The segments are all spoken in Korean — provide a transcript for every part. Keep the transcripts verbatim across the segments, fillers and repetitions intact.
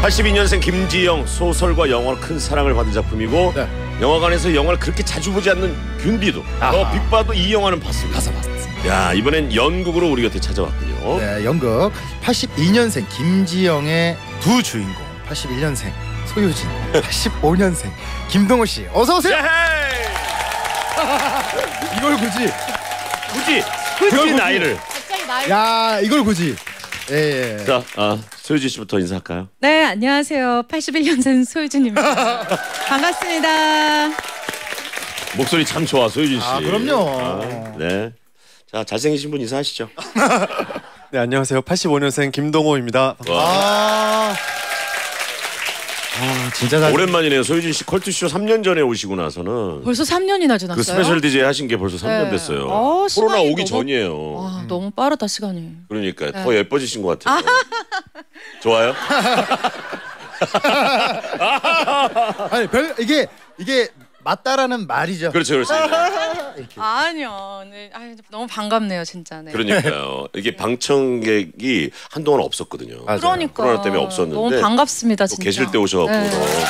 팔십이 년생 김지영, 소설과 영화로 큰 사랑을 받은 작품이고 네. 영화관에서 영화를 그렇게 자주 보지 않는 균디도 더 빅봐도 이 영화는 봤습니다. 가서 봤습니다. 야, 이번엔 연극으로 우리 곁에 찾아왔군요. 네, 연극 팔십이 년생 김지영의 두 주인공, 팔십일 년생 소유진, 팔십오 년생 김동호 씨, 어서 오세요. 이걸 굳이 굳이 굳이 나이를. 갑자기 나이. 야, 이걸 굳이. 예, 예. 자, 아, 소유진 씨부터 인사할까요? 네, 안녕하세요. 팔십일 년생 소유진입니다. 반갑습니다. 목소리 참 좋아, 소유진 씨. 아, 그럼요. 아, 네. 자, 잘생기신 분 인사하시죠. 네, 안녕하세요. 팔십오 년생 김동호입니다. 아, 아, 진짜 잘. 오랜만이네요. 소유진 씨 컬투쇼 삼 년 전에 오시고 나서는 벌써 삼 년이나 지났어요? 그 스페셜 디제이 하신 게 벌써 삼 년 네. 됐어요. 어, 코로나 시간이 오기 너무- 전이에요. 와, 음. 너무 빠르다 시간이. 그러니까 네. 더 예뻐지신 것 같아요. 좋아요? 아니, 별 이게 이게 맞다라는 말이죠. 그렇죠, 그렇죠. 아니요. 네, 아유, 너무 반갑네요, 진짜. 네. 그러니까요. 이게 방청객이 한동안 없었거든요. 맞아요. 그러니까 코로나 때문에 없었는데 너무 반갑습니다, 또 진짜. 계실 때 오셔갖고. 네.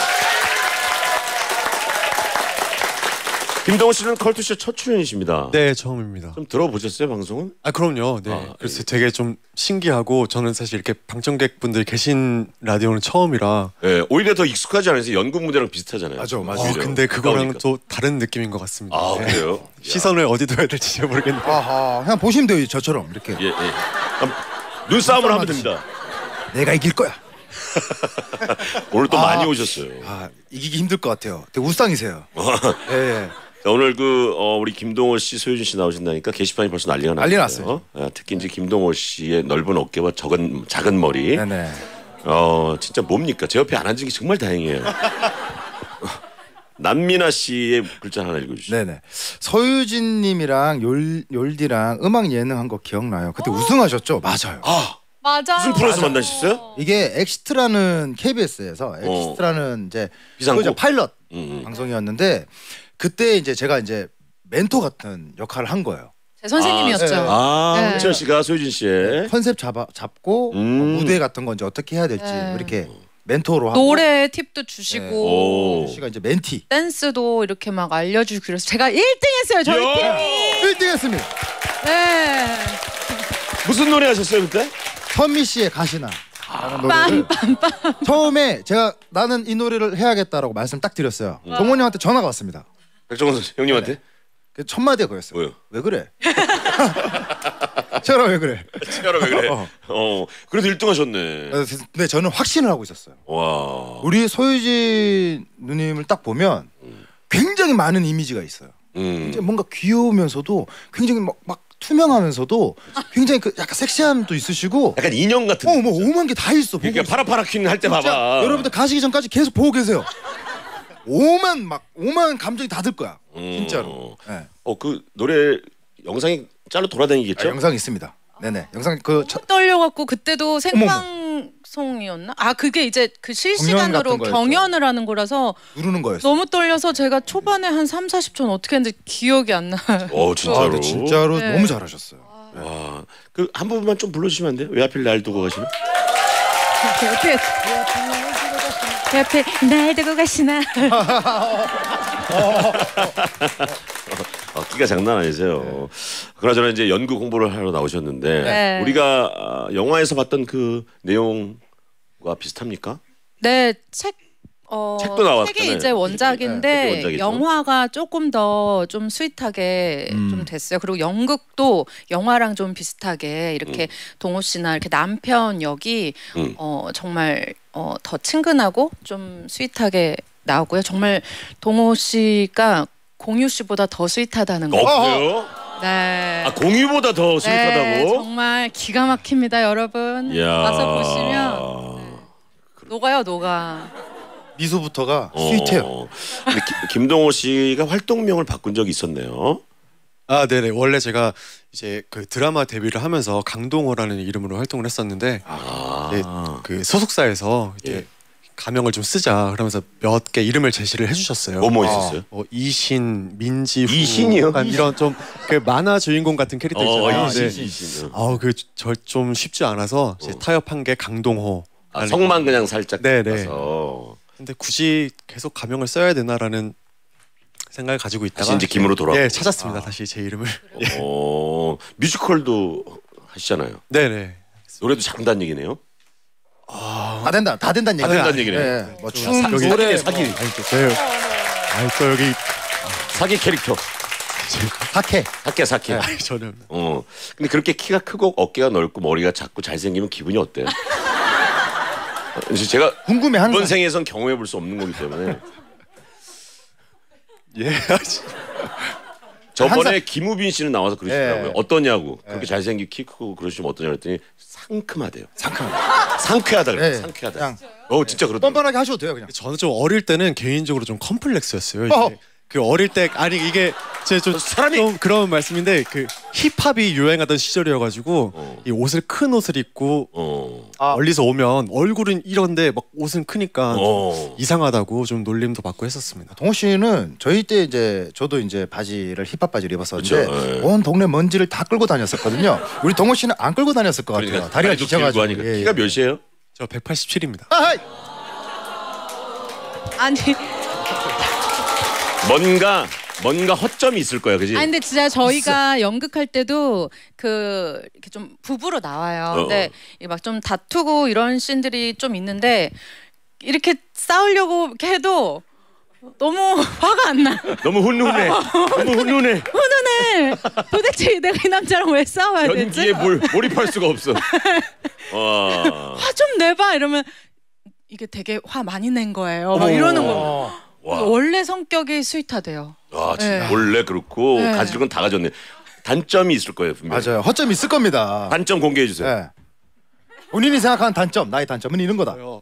김동호 씨는 컬투쇼 첫 출연이십니다. 네, 처음입니다. 좀 들어보셨어요, 방송은? 아, 그럼요. 네. 아, 그래서 예. 되게 좀 신기하고 저는 사실 이렇게 방청객분들 계신 라디오는 처음이라. 네, 오히려 더 익숙하지 않으세요? 연극 무대랑 비슷하잖아요. 맞아, 맞아. 어, 오히려. 근데 그거랑 가까우니까. 또 다른 느낌인 것 같습니다. 아, 네. 그래요? 시선을 어디 둬야 될지 잘 모르겠는데. 아하, 그냥 보시면 돼요, 저처럼 이렇게. 예, 예. 그럼 눈싸움을 하면 됩니다. 내가 이길 거야. 오늘 또 아. 많이 오셨어요. 아, 이기기 힘들 것 같아요. 되게 우상이세요. 예, 예. 자, 오늘 그 어, 우리 김동호 씨, 소유진 씨 나오신다니까 게시판이 벌써 난리가 났어요. 난리 났어요. 아, 특히 이제 김동호 씨의 넓은 어깨와 적은 작은 머리. 네네. 어, 진짜 뭡니까? 제 옆에 안 앉은 게 정말 다행이에요. 남미나 씨의 글자 하나 읽어주시죠. 네네. 서유진님이랑 열 열디랑 음악 예능 한 거 기억나요? 그때 우승하셨죠? 맞아요. 아, 맞아. 무슨 프로에서 만나셨어요? 이게 엑스트라는 케이비에스에서 엑스트라는 이제 비상구? 그거죠, 파일럿 음. 방송이었는데 그때 이제 제가 이제 멘토 같은 역할을 한 거예요. 제 선생님이었죠. 아, 네. 아, 네. 홍철 씨가 소유진 씨의 컨셉 잡아 잡고 음. 뭐 무대 같은 거 이제 어떻게 해야 될지 네. 이렇게 멘토로 하고 노래 팁도 네. 주시고 오. 씨가 이제 멘티 댄스도 이렇게 막 알려주고 그래서 제가 일 등 했어요, 저희 야. 팀이. 일 등 했습니다. 네. 무슨 노래 하셨어요 그때? 선미 씨의 가시나 라는 노래를 처음에 제가 나는 이 노래를 해야겠다라고 말씀 딱 드렸어요. 정원님한테 전화가 왔습니다. 백종원 선수 형님한테? 그 첫 마디가 그랬어요. 뭐요? 왜 그래? 채열아 왜 그래? 치아라 왜 그래? 어. 어, 그래도 일 등 하셨네. 근데 저는 확신을 하고 있었어요. 와. 우리 소유진 누님을 딱 보면 굉장히 많은 이미지가 있어요. 음. 굉장히 뭔가 귀여우면서도 굉장히 막, 막 투명하면서도 굉장히 그 약간 섹시함도 있으시고 약간 인형 같은. 어 뭐 오만 게 다 있어. 보고 그러니까 있어. 파라파라퀸 할 때 진짜 봐봐. 여러분들 가시기 전까지 계속 보고 계세요. 오만 막 오만 감정이 다 들 거야. 음. 진짜로. 네. 어, 그 노래 영상이 짤로 돌아다니겠죠? 아, 영상 있습니다. 네네. 영상 그 차, 떨려갖고 그때도 생방송이었나? 아 그게 이제 그 실시간으로 경연 같은 거였죠. 경연을 하는 거라서 누르는 거였어. 너무 떨려서 제가 초반에 한 삼, 사십 초는 어떻게 했는지 기억이 안 나요. 어, 아, 진짜로. 근데 진짜로 네. 너무 잘하셨어요. 와. 그 한 부분만 좀 불러주시면 안 돼요? 왜 하필 날 두고 가시나? 어떻게 왜 앞에 날 두고 가시나? 어, 끼가 장난 아니세요. 그나저나 이제 연극 공부를 하러 나오셨는데 네. 우리가 아, 영화에서 봤던 그 내용과 비슷합니까? 네, 책 어, 책도 나왔잖아요. 책이 이제 네, 원작인데 책이 원작이죠. 영화가 조금 더 좀 스윗하게 음. 좀 됐어요. 그리고 연극도 영화랑 좀 비슷하게 이렇게 동호 씨나 이렇게 남편 역이 음. 어, 정말 어, 더 친근하고 좀 스윗하게 나오고요. 정말 동호 씨가 공유 씨보다 더 스윗하다는 거. 어, 그래요? 네. 아, 공유보다 더 네, 스윗하다고? 정말 기가 막힙니다, 여러분. 이야. 가서 보시면 녹아요, 녹아. 미소부터가 어. 스윗해요. 근데 기- 김동호 씨가 활동명을 바꾼 적이 있었네요. 아, 네네. 원래 제가 이제 그 드라마 데뷔를 하면서 강동호라는 이름으로 활동을 했었는데 아. 네, 그 소속사에서 이제 예. 가명을 좀 쓰자 그러면서 몇 개 이름을 제시를 해주셨어요. 뭐뭐 있었어요? 뭐 이신, 민지후, 이신이요? 약간 이런 좀 그 만화 주인공 같은 캐릭터 있잖아요. 어, 네. 이신, 이신. 아우 그 저 좀 쉽지 않아서 이제 어. 타협한 게 강동호. 아, 성만 그냥 살짝 네네. 가서. 근데 굳이 계속 가명을 써야 되나라는 생각을 가지고 있다가 다시 이제 김으로 돌아오고. 네, 찾았습니다. 아. 다시 제 이름을. 어, 뮤지컬도 하시잖아요. 네네. 노래도 잘한다는 얘기네요. 아, 다 된다, 다 된다는 다 얘기. 된다는 얘기네. 네, 뭐 춤, 사, 노래, 사기네, 사기. 뭐, 아니 또 네. 아니 또 여기 사기 캐릭터. 사케. 사케 사케. 아니, 저는 어. 근데 그렇게 키가 크고 어깨가 넓고 머리가 작고 잘생기면 기분이 어때요? 제가 궁금해 항상. 이번 생에선 경험해 볼 수 없는 거기 때문에. 예. 저번에 항상... 김우빈 씨는 나와서 그러시더라고요. 예. 어떠냐고. 예. 그렇게 잘생기고 키 크고 그러시면 어떠냐 그랬더니 상큼하대요. 상큼하다. 상쾌하다 그래요. 예. 상쾌하다. 그냥 어 진짜 그렇더라고요. 뻔뻔하게 하셔도 돼요 그냥. 저는 좀 어릴 때는 개인적으로 좀 컴플렉스였어요. 이게. 어. 그 어릴 때 아니 이게 제가 좀 사람이- 좀 그런 말씀인데 그 힙합이 유행하던 시절이어가지고 어. 이 옷을 큰 옷을 입고 어. 아. 멀리서 오면 얼굴은 이런데 막 옷은 크니까 어. 이상하다고 좀 놀림도 받고 했었습니다. 동호 씨는 저희 때 이제 저도 이제 바지를 힙합 바지를 입었었는데 그렇죠. 예. 온 동네 먼지를 다 끌고 다녔었거든요. 우리 동호 씨는 안 끌고 다녔을 것 같아요. 그러니까 다리가 다리도 길고 지쳐가지고. 하니까. 예, 예. 키가 몇이에요? 저 백팔십칠입니다. 아이! 아니, 뭔가 뭔가 허점이 있을 거야, 그지? 아니 근데 진짜 저희가 연극할 때도 그 이렇게 좀 부부로 나와요. 어. 근데 막 좀 다투고 이런 씬들이 좀 있는데 이렇게 싸우려고 이렇게 해도 너무 화가 안 나. 너무 훈훈해. 너무 훈훈해. 훈훈해. 도대체 내가 이 남자랑 왜 싸워야 되지? 연기에 몰, 몰입할 수가 없어. 와. 화 좀 내봐 이러면 이게 되게 화 많이 낸 거예요. 막 어머. 이러는 거. 와. 원래 성격이 스윗하대요. 와, 진짜 네. 원래 그렇고 네. 가질 건 다 가졌네. 단점이 있을 거예요, 분명히. 맞아요. 허점 있을 겁니다. 단점 공개해 주세요. 예. 본인이 생각하는 단점, 나의 단점은 이런 거다. 어,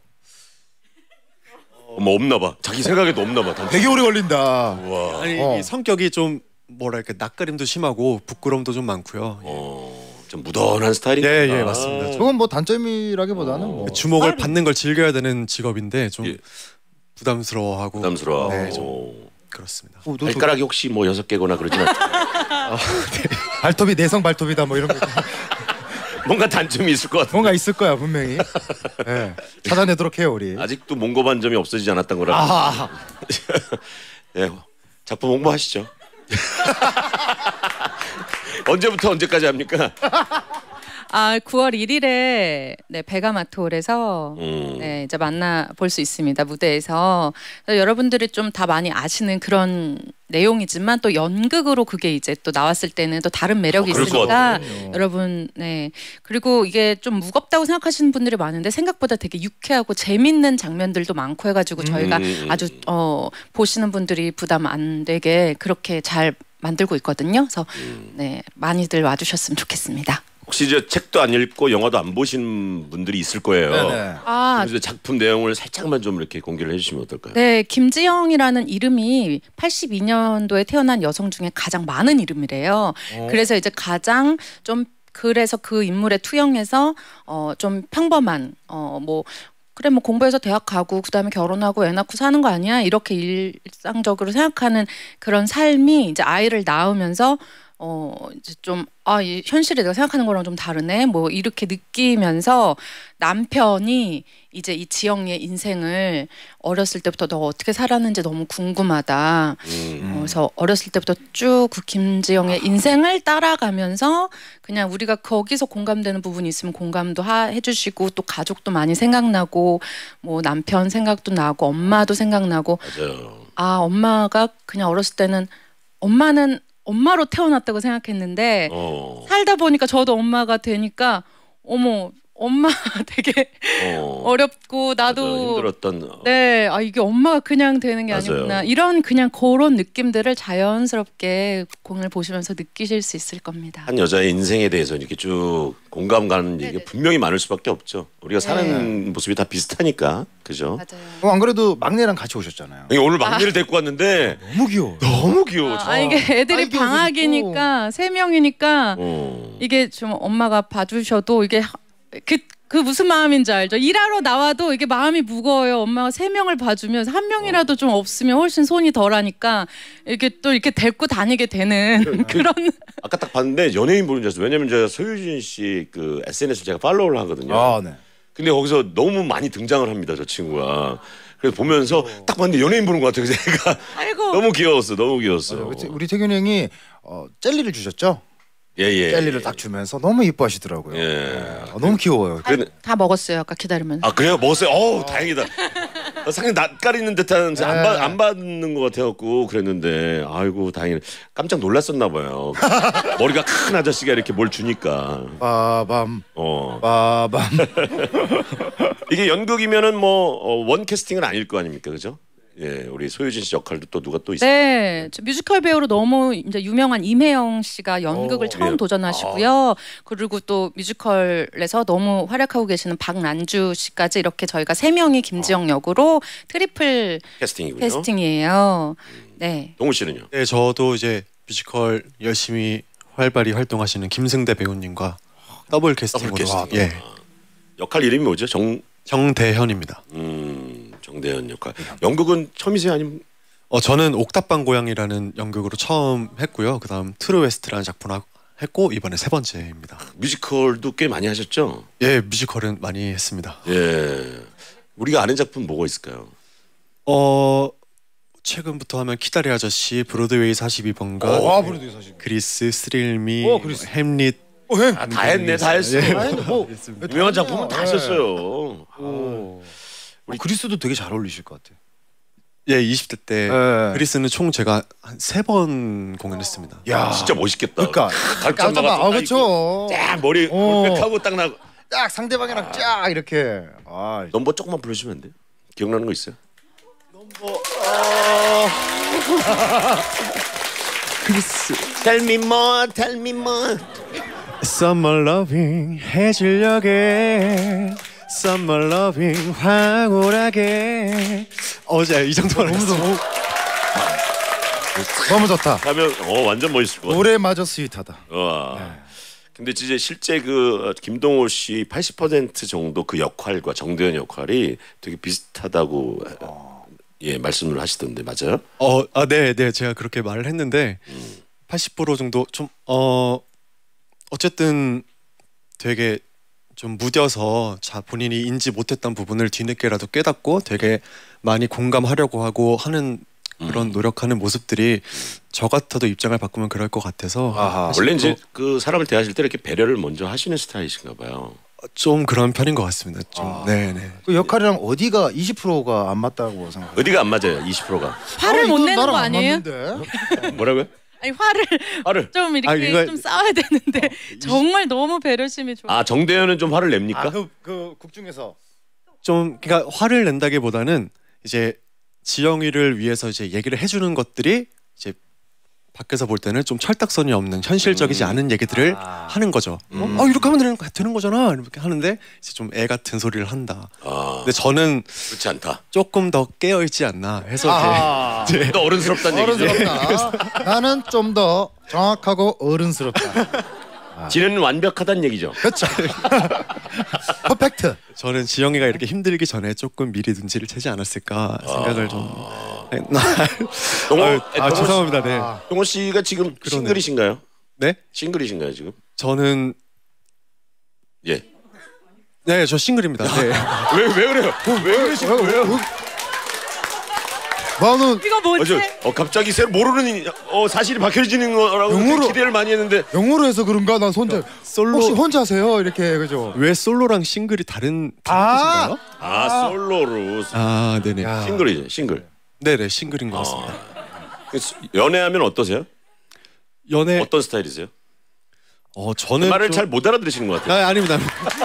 뭐 없나 봐. 자기 생각에도 없나 봐. 단점. 되게 오래 걸린다. 와. 아니 어. 이 성격이 좀 뭐랄까 낯가림도 심하고 부끄럼도 좀 많고요. 어, 좀 무던한 스타일인가? 예, 예, 맞습니다. 그건 뭐 단점이라기보다는 뭐 주목을 받는 걸 즐겨야 되는 직업인데 좀 예. 부담스러워하고 부담스러워. 네, 좀 어. 그렇습니다. 어, 너, 너, 발가락이 혹시 뭐 여섯 개거나 그러진 않죠? 발톱이 내성 발톱이다 뭐 이런 거 뭔가 단점이 있을 것 같아. 뭔가 있을 거야 분명히. 예. 찾아내도록 해요 우리. 아직도 몽고 반점이 없어지지 않았던 거라. 아하. 예, 작품 홍보하시죠. 언제부터 언제까지 합니까? 아, 구월 일일에 네, 베가마톨에서 음. 네, 이제 만나 볼 수 있습니다. 무대에서. 그래서 여러분들이 좀 다 많이 아시는 그런 내용이지만 또 연극으로 그게 이제 또 나왔을 때는 또 다른 매력이 어, 그럴 것 있으니까 같아요. 여러분 네. 그리고 이게 좀 무겁다고 생각하시는 분들이 많은데 생각보다 되게 유쾌하고 재밌는 장면들도 많고 해가지고 저희가 음. 아주 어, 보시는 분들이 부담 안 되게 그렇게 잘 만들고 있거든요. 그래서 음. 네, 많이들 와주셨으면 좋겠습니다. 혹시 저 책도 안 읽고 영화도 안 보신 분들이 있을 거예요. 네네. 아, 그래서 작품 내용을 살짝만 좀 이렇게 공개를 해주시면 어떨까요? 네, 김지영이라는 이름이 팔십이 년도에 태어난 여성 중에 가장 많은 이름이래요. 그래서 이제 가장 좀 그래서 그 인물에 투영해서 어 좀 평범한 어 뭐 그래 뭐 공부해서 대학 가고 그다음에 결혼하고 애 낳고 사는 거 아니야? 이렇게 일상적으로 생각하는 그런 삶이 이제 아이를 낳으면서 어 이제 좀 아 이 현실이 내가 생각하는 거랑 좀 다르네 뭐 이렇게 느끼면서 남편이 이제 이 지영이의 인생을 어렸을 때부터 너 어떻게 살았는지 너무 궁금하다. 음. 어, 그래서 어렸을 때부터 쭉 그 김지영의 인생을 따라가면서 그냥 우리가 거기서 공감되는 부분이 있으면 공감도 하, 해주시고 또 가족도 많이 생각나고 뭐 남편 생각도 나고 엄마도 생각나고 맞아요. 아 엄마가 그냥 어렸을 때는 엄마는 엄마로 태어났다고 생각했는데 어. 살다 보니까 저도 엄마가 되니까 어머 엄마 되게 어. 어렵고 맞아, 나도 힘들었던. 네, 아 이게 엄마가 그냥 되는 게 맞아요. 아니구나. 이런 그냥 그런 느낌들을 자연스럽게 공을 보시면서 느끼실 수 있을 겁니다. 한 여자의 인생에 대해서 이렇게 쭉 공감 가는 얘기가 네네. 분명히 많을 수밖에 없죠. 우리가 사는 네. 모습이 다 비슷하니까, 그죠? 맞아요. 어, 안 그래도 막내랑 같이 오셨잖아요. 이게 오늘 막내를 데리고 왔는데 너무 귀여워. 너무 귀여워. 아, 저. 아, 이게 애들이 아이디어도 방학이니까 세 명이니까 어. 이게 좀 엄마가 봐주셔도 이게 그, 그 무슨 마음인지 알죠? 일하러 나와도 이게 마음이 무거워요. 엄마가 세 명을 봐주면 한 명이라도 좀 없으면 훨씬 손이 덜하니까 이렇게 또 이렇게 데리고 다니게 되는 그런. 아까 딱 봤는데 연예인 보는 줄 알았어요. 왜냐면 제가 소유진 씨 그 에스엔에스를 제가 팔로우를 하거든요. 아 네. 근데 거기서 너무 많이 등장을 합니다, 저 친구가. 그래서 보면서 딱 봤는데 연예인 보는 것 같아요. 제가 아이고. 너무 귀여웠어, 너무 귀여웠어. 맞아요. 우리 태균 형이 어, 젤리를 주셨죠? 예, 예. 젤리를 딱 주면서 너무 이뻐하시더라고요. 예. 네. 어, 너무 귀여워요. 그래, 다 먹었어요. 아까 기다리면서. 아 그래요? 먹었어요? 어우 다행이다. 나 상당히 낯가리는 듯한 네. 안, 받, 안 받는 것 같아갖고 그랬는데 아이고 다행이네. 깜짝 놀랐었나 봐요. 머리가 큰 아저씨가 이렇게 뭘 주니까. 빠밤 어 빠밤. 이게 연극이면은 뭐원 캐스팅은 아닐 거 아닙니까, 그죠? 예, 우리 소유진 씨 역할도 또 누가 또 있어요? 네, 저 뮤지컬 배우로 너무 이제 유명한 임혜영 씨가 연극을 오, 처음 예. 도전하시고요. 그리고 또 뮤지컬에서 너무 활약하고 계시는 박난주 씨까지 이렇게 저희가 세 명이 김지영 역으로 트리플 캐스팅이군요. 캐스팅이에요. 네. 동우 씨는요? 네, 저도 이제 뮤지컬 열심히 활발히 활동하시는 김승대 배우님과 더블 캐스팅으로 더블 캐스팅. 예, 역할 이름이 뭐죠? 정 정대현입니다. 음, 정대현 역할. 연극은 처음이세요, 아니면? 어, 저는 옥탑방 고양이라는 연극으로 처음 했고요. 그다음 트루웨스트라는 작품 하- 했고 이번에 세 번째입니다. 뮤지컬도 꽤 많이 하셨죠? 예, 뮤지컬은 많이 했습니다. 예. 우리가 아는 작품 뭐가 있을까요? 어, 최근부터 하면 키다리 아저씨, 브로드웨이 사십이 번가, 와 부르도 사실. 그리스, 스릴미, 어, 그리스. 햄릿. 어, 해. 아, 다 했네, 다 했어. 예. 아니, 뭐 유명한 작품은 다 예. 하셨어요. 오. 우리 그리스도 되게 잘 어울리실 것 같아요. 예, 이십 대 때 예. 그리스는 총 제가 한 세 번 공연했습니다. 야, 진짜 멋있겠다. 그러니까 갈증 깜짝아, 나가서 아, 딱 그렇죠. 입고 쫙 머리 어. 올백하고 딱 나고. 딱 상대방이랑 쫙 이렇게. 아, 넘버 조금만 불러주시면 안 돼요? 기억나는 거 있어요? 그리스. Tell me more, tell me more. Summer loving 해질녘에 Summer loving 황홀하게 어제 이 정도만 너무 했어요. 너무 너무 좋다. 가면 어 완전 멋있을 것 같아. 노래마저 스윗하다. 와. 근데 진짜 실제 그 김동호 씨 팔십 퍼센트 정도 그 역할과 정대현 역할이 되게 비슷하다고 예 말씀을 하시던데 맞아요? 어, 아, 네, 네, 제가 그렇게 말을 했는데 팔십 퍼센트 정도 좀 어 어쨌든 되게 좀 무뎌서 자 본인이 인지 못했던 부분을 뒤늦게라도 깨닫고 되게 많이 공감하려고 하고 하는 그런 노력하는 모습들이 저 같아도 입장을 바꾸면 그럴 것 같아서 아하. 원래 이제 그 사람을 대하실 때 이렇게 배려를 먼저 하시는 스타일이신가 봐요. 좀 그런 편인 것 같습니다. 좀 아. 네, 네. 그 역할이랑 어디가 이십 퍼센트가 안 맞다고 생각해요? 어디가 안 맞아요? 이십 퍼센트가 화를 못 내는 거 아니에요? 뭐라고요? 아니 화를 화를 좀 이렇게 아, 이거- 좀 싸워야 되는데 정말 너무 배려심이 좋아. 아 정대현은 좀 화를 냅니까? 아그그국 중에서 좀 그러니까 화를 낸다기보다는 이제 지영이를 위해서 이제 얘기를 해주는 것들이 이제 밖에서 볼 때는 좀 철딱선이 없는 현실적이지 음. 않은 얘기들을 아. 하는 거죠. 음. 어, 아, 이렇게 하면 되는, 되는 거잖아. 이렇게 하는데 이제 좀 애 같은 소리를 한다. 아 근데 저는 그렇지 않다. 조금 더 깨어 있지 않나 해서 아, 이제 또 어른스럽다는 얘기죠. 어른스럽다. 나는 좀 더 정확하고 어른스럽다. 지는 완벽하다는 얘기죠. 그렇죠. 퍼펙트. 저는 지영이가 이렇게 힘들기 전에 조금 미리 눈치를 채지 않았을까 생각을 좀. 했나. 동호, 아유, 아, 동호 씨- 죄송합니다. 네. 아, 동호 씨가 지금 그러네. 싱글이신가요? 네? 싱글이신가요 지금? 저는 예. 네, 저 싱글입니다. 네. 왜 왜 그래요? 왜 그러신 거예요? 나는 이거 뭐지? 어, 저, 어 갑자기 새로 모르는 어, 사실이 밝혀지는 거라고 영어로- 기대를 많이 했는데 영어로 해서 그런가? 난 혼자 솔로 혹시 혼자세요? 이렇게 그죠? 왜 솔로랑 싱글이 다른 아! 뜻인가요? 아 솔로로 아, 네네. 야. 싱글이죠 싱글. 네네, 싱글인 것 같습니다. 그 연애하면 어떠세요? 연애 어떤 스타일이세요? 어 저는 말을 좀- 잘 못 알아들으시는 것 같아요. 아, 아닙니다.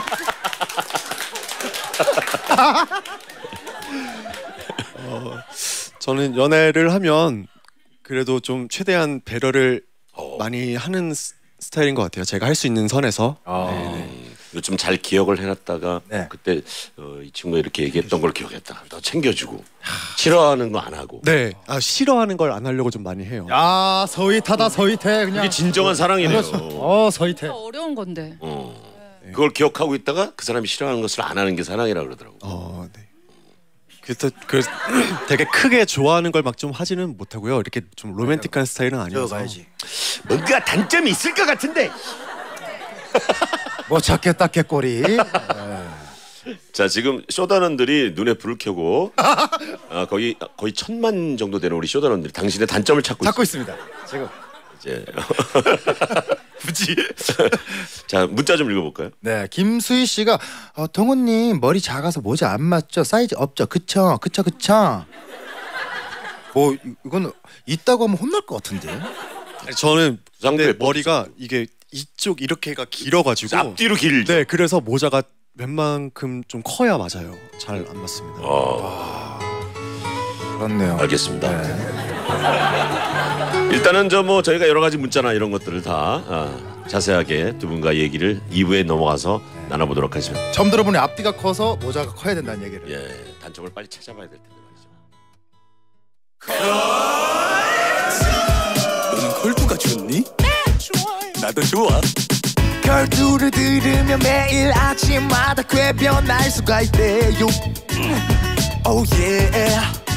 어, 저는 연애를 하면 그래도 좀 최대한 배려를 어. 많이 하는 스- 스타일인 것 같아요. 제가 할 수 있는 선에서. 요즘 잘 기억을 해놨다가 네. 그때 어, 이 친구가 이렇게 얘기했던 걸 기억했다가 더 챙겨주고 싫어하는 거 안 하고 네, 아, 싫어하는 걸 안 하려고 좀 많이 해요. 야 서윗하다 서윗해 그냥. 이게 진정한 사랑이네요. 어 서윗해. 어려운 건데. 어. 그걸 기억하고 있다가 그 사람이 싫어하는 것을 안 하는 게 사랑이라고 그러더라고. 어, 네. 그래서 그 되게 크게 좋아하는 걸 막 좀 하지는 못하고요. 이렇게 좀 로맨틱한 스타일은 아니어서. 들어가야지. 뭔가 단점이 있을 것 같은데. 뭐 찾겠다 개꼬리. 자 지금 쇼다런들이 눈에 불을 켜고 아, 거의 거의 천만 정도 되는 우리 쇼다런들이 당신의 단점을 찾고, 찾고 있습니다. 지금 이제 굳이. 자 문자 좀 읽어볼까요? 네, 김수희 씨가 어, 동훈님 머리 작아서 모자 안 맞죠? 사이즈 없죠? 그쵸? 그쵸? 그쵸? 뭐 이- 이건 있다고 하면 혼날 것 같은데. 아니, 저는 상대 근데 머리가 이게 이쪽 이렇게가 길어가지고 앞뒤로 길죠. 네, 그래서 모자가 웬만큼 좀 커야 맞아요. 잘 안 맞습니다. 어, 그렇네요. 알겠습니다. 네. 일단은 저 뭐 저희가 여러 가지 문자나 이런 것들을 다 아, 자세하게 두 분과 얘기를 이 부에 넘어가서 나눠보도록 하겠습니다. 처음 들어보니 앞뒤가 커서 모자가 커야 된다는 얘기를. 예, 단점을 빨리 찾아봐야 될 텐데 말이죠. 너는 걸투가 좋니? 나도 좋아. 걸투를 들으면 매일 아침마다 궤변할 수가 있대요. Oh yeah.